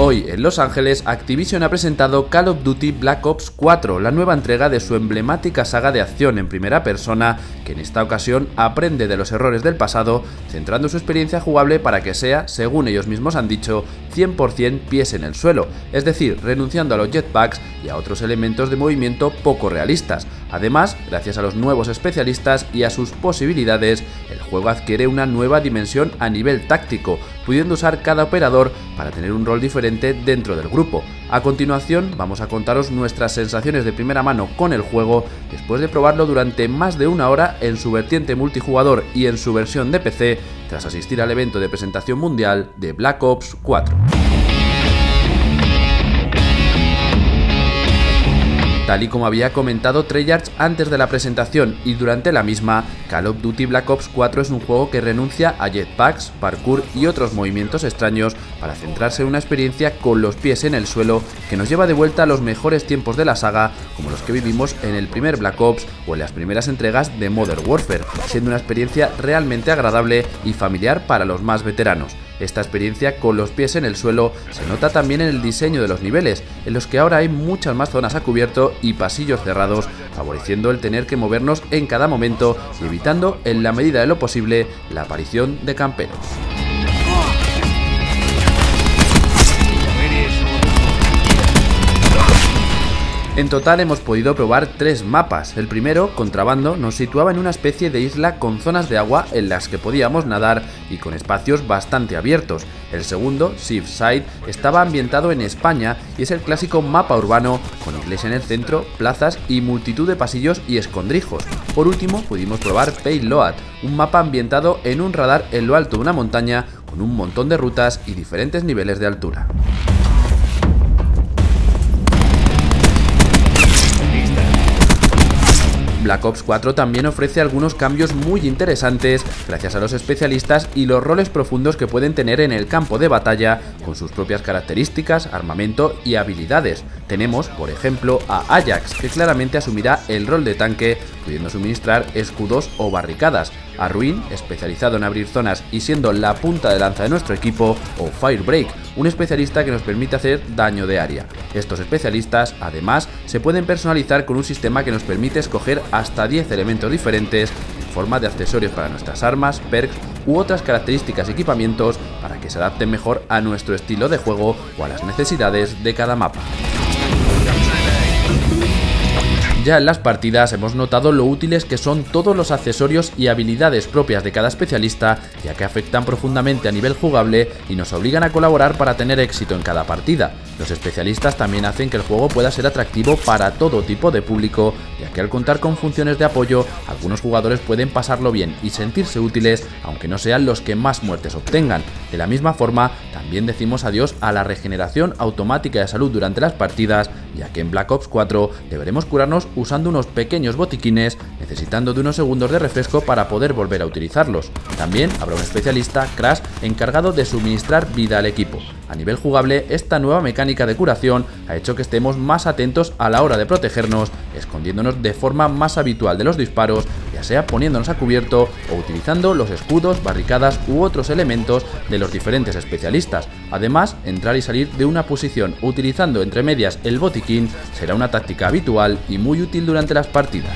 Hoy, en Los Ángeles, Activision ha presentado Call of Duty Black Ops 4, la nueva entrega de su emblemática saga de acción en primera persona, que en esta ocasión aprende de los errores del pasado, centrando su experiencia jugable para que sea, según ellos mismos han dicho, 100% pies en el suelo, es decir, renunciando a los jetpacks y a otros elementos de movimiento poco realistas. Además, gracias a los nuevos especialistas y a sus posibilidades, el juego adquiere una nueva dimensión a nivel táctico, pudiendo usar cada operador para tener un rol diferente dentro del grupo. A continuación, vamos a contaros nuestras sensaciones de primera mano con el juego, después de probarlo durante más de una hora en su vertiente multijugador y en su versión de PC, tras asistir al evento de presentación mundial de Black Ops 4. Tal y como había comentado Treyarch antes de la presentación y durante la misma, Call of Duty Black Ops 4 es un juego que renuncia a jetpacks, parkour y otros movimientos extraños para centrarse en una experiencia con los pies en el suelo que nos lleva de vuelta a los mejores tiempos de la saga, como los que vivimos en el primer Black Ops o en las primeras entregas de Modern Warfare, siendo una experiencia realmente agradable y familiar para los más veteranos. Esta experiencia con los pies en el suelo se nota también en el diseño de los niveles, en los que ahora hay muchas más zonas a cubierto y pasillos cerrados, favoreciendo el tener que movernos en cada momento y evitando, en la medida de lo posible, la aparición de camperos. En total hemos podido probar 3 mapas. El primero, Contrabando, nos situaba en una especie de isla con zonas de agua en las que podíamos nadar y con espacios bastante abiertos. El segundo, Seaside, estaba ambientado en España y es el clásico mapa urbano con iglesia en el centro, plazas y multitud de pasillos y escondrijos. Por último, pudimos probar Payload, un mapa ambientado en un radar en lo alto de una montaña con un montón de rutas y diferentes niveles de altura. Black Ops 4 también ofrece algunos cambios muy interesantes gracias a los especialistas y los roles profundos que pueden tener en el campo de batalla con sus propias características, armamento y habilidades. Tenemos, por ejemplo, a Ajax, que claramente asumirá el rol de tanque, pudiendo suministrar escudos o barricadas, a Ruin, especializado en abrir zonas y siendo la punta de lanza de nuestro equipo, o Firebreak, un especialista que nos permite hacer daño de área. Estos especialistas, además, se pueden personalizar con un sistema que nos permite escoger hasta 10 elementos diferentes en forma de accesorios para nuestras armas, perks u otras características y equipamientos para que se adapten mejor a nuestro estilo de juego o a las necesidades de cada mapa. Ya en las partidas hemos notado lo útiles que son todos los accesorios y habilidades propias de cada especialista, ya que afectan profundamente a nivel jugable y nos obligan a colaborar para tener éxito en cada partida. Los especialistas también hacen que el juego pueda ser atractivo para todo tipo de público, ya que al contar con funciones de apoyo, algunos jugadores pueden pasarlo bien y sentirse útiles, aunque no sean los que más muertes obtengan. De la misma forma, también decimos adiós a la regeneración automática de salud durante las partidas, ya que en Black Ops 4 deberemos curarnos usando unos pequeños botiquines, necesitando de unos segundos de refresco para poder volver a utilizarlos. También habrá un especialista, Crash, encargado de suministrar vida al equipo. A nivel jugable, esta nueva mecánica de curación ha hecho que estemos más atentos a la hora de protegernos, escondiéndonos de forma más habitual de los disparos, ya sea poniéndonos a cubierto o utilizando los escudos, barricadas u otros elementos de los diferentes especialistas. Además, entrar y salir de una posición utilizando entre medias el botiquín será una táctica habitual y muy útil durante las partidas.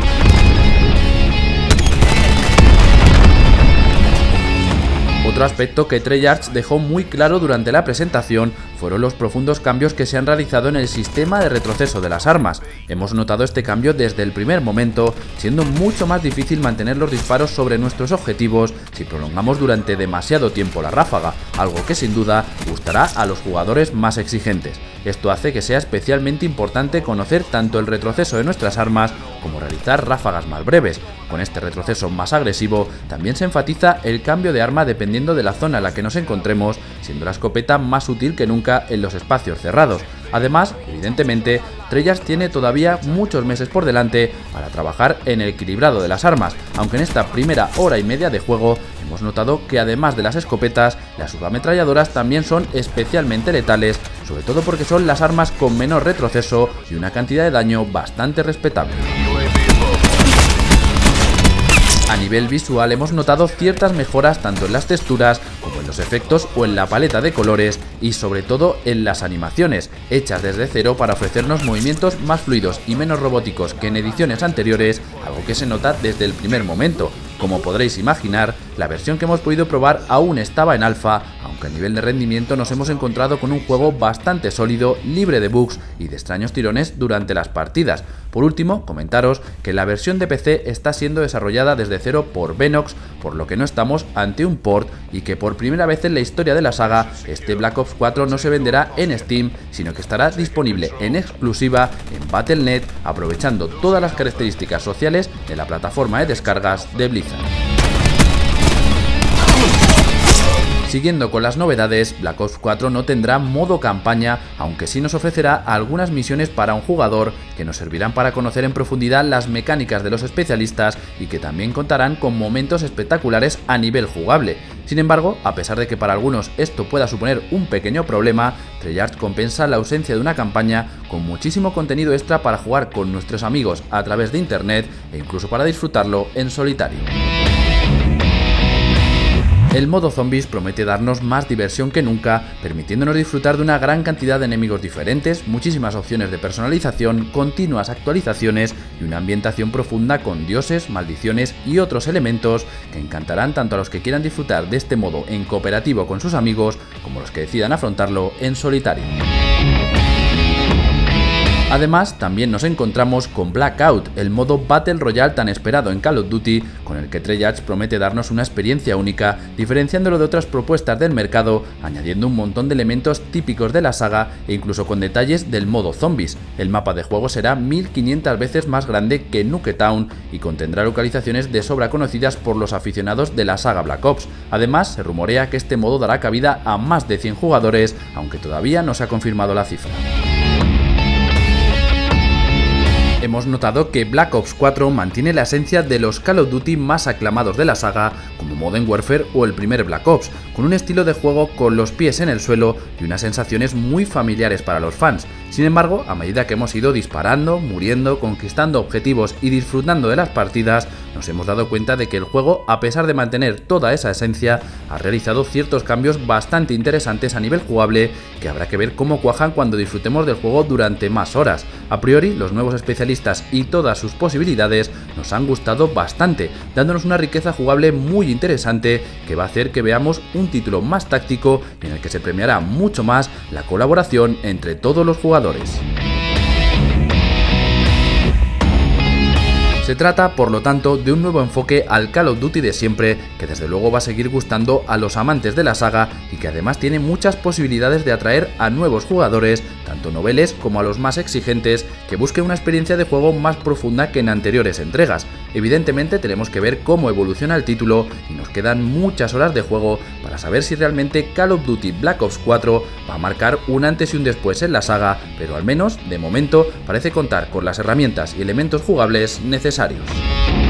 Otro aspecto que Treyarch dejó muy claro durante la presentación fueron los profundos cambios que se han realizado en el sistema de retroceso de las armas. Hemos notado este cambio desde el primer momento, siendo mucho más difícil mantener los disparos sobre nuestros objetivos si prolongamos durante demasiado tiempo la ráfaga, algo que sin duda gustará a los jugadores más exigentes. Esto hace que sea especialmente importante conocer tanto el retroceso de nuestras armas como realizar ráfagas más breves. Con este retroceso más agresivo también se enfatiza el cambio de arma dependiendo de la zona en la que nos encontremos, siendo la escopeta más útil que nunca en los espacios cerrados. Además, evidentemente, Treyarch tiene todavía muchos meses por delante para trabajar en el equilibrado de las armas, aunque en esta primera hora y media de juego hemos notado que además de las escopetas, las subametralladoras también son especialmente letales, sobre todo porque son las armas con menor retroceso y una cantidad de daño bastante respetable. A nivel visual hemos notado ciertas mejoras tanto en las texturas como en los efectos o en la paleta de colores y sobre todo en las animaciones, hechas desde cero para ofrecernos movimientos más fluidos y menos robóticos que en ediciones anteriores, algo que se nota desde el primer momento. Como podréis imaginar, la versión que hemos podido probar aún estaba en alfa, aunque a nivel de rendimiento nos hemos encontrado con un juego bastante sólido, libre de bugs y de extraños tirones durante las partidas. Por último, comentaros que la versión de PC está siendo desarrollada desde cero por Venox, por lo que no estamos ante un port y que por primera vez en la historia de la saga, este Black Ops 4 no se venderá en Steam, sino que estará disponible en exclusiva en Battle.net, aprovechando todas las características sociales de la plataforma de descargas de Blizzard. Siguiendo con las novedades, Black Ops 4 no tendrá modo campaña, aunque sí nos ofrecerá algunas misiones para un jugador que nos servirán para conocer en profundidad las mecánicas de los especialistas y que también contarán con momentos espectaculares a nivel jugable. Sin embargo, a pesar de que para algunos esto pueda suponer un pequeño problema, Treyarch compensa la ausencia de una campaña con muchísimo contenido extra para jugar con nuestros amigos a través de internet e incluso para disfrutarlo en solitario. El modo zombies promete darnos más diversión que nunca, permitiéndonos disfrutar de una gran cantidad de enemigos diferentes, muchísimas opciones de personalización, continuas actualizaciones y una ambientación profunda con dioses, maldiciones y otros elementos que encantarán tanto a los que quieran disfrutar de este modo en cooperativo con sus amigos como a los que decidan afrontarlo en solitario. Además, también nos encontramos con Blackout, el modo Battle Royale tan esperado en Call of Duty, con el que Treyarch promete darnos una experiencia única, diferenciándolo de otras propuestas del mercado, añadiendo un montón de elementos típicos de la saga e incluso con detalles del modo Zombies. El mapa de juego será 1500 veces más grande que Nuketown y contendrá localizaciones de sobra conocidas por los aficionados de la saga Black Ops. Además, se rumorea que este modo dará cabida a más de 100 jugadores, aunque todavía no se ha confirmado la cifra. Hemos notado que Black Ops 4 mantiene la esencia de los Call of Duty más aclamados de la saga, como Modern Warfare o el primer Black Ops, con un estilo de juego con los pies en el suelo y unas sensaciones muy familiares para los fans. Sin embargo, a medida que hemos ido disparando, muriendo, conquistando objetivos y disfrutando de las partidas, nos hemos dado cuenta de que el juego, a pesar de mantener toda esa esencia, ha realizado ciertos cambios bastante interesantes a nivel jugable que habrá que ver cómo cuajan cuando disfrutemos del juego durante más horas. A priori, los nuevos especialistas y todas sus posibilidades nos han gustado bastante, dándonos una riqueza jugable muy interesante que va a hacer que veamos un título más táctico y en el que se premiará mucho más la colaboración entre todos los jugadores. Se trata, por lo tanto, de un nuevo enfoque al Call of Duty de siempre, que desde luego va a seguir gustando a los amantes de la saga y que además tiene muchas posibilidades de atraer a nuevos jugadores, tanto noveles como a los más exigentes, que busquen una experiencia de juego más profunda que en anteriores entregas. Evidentemente tenemos que ver cómo evoluciona el título y nos quedan muchas horas de juego para saber si realmente Call of Duty Black Ops 4 va a marcar un antes y un después en la saga, pero al menos, de momento, parece contar con las herramientas y elementos jugables necesarios.